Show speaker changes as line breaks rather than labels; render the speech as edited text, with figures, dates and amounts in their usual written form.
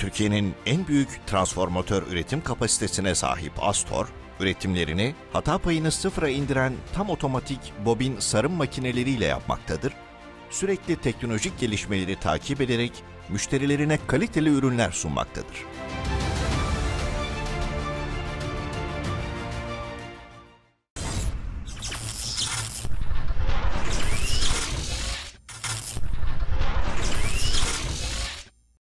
Türkiye'nin en büyük transformatör üretim kapasitesine sahip Astor, üretimlerini hata payını sıfıra indiren tam otomatik bobin sarım makineleriyle yapmaktadır. Sürekli teknolojik gelişmeleri takip ederek müşterilerine kaliteli ürünler sunmaktadır.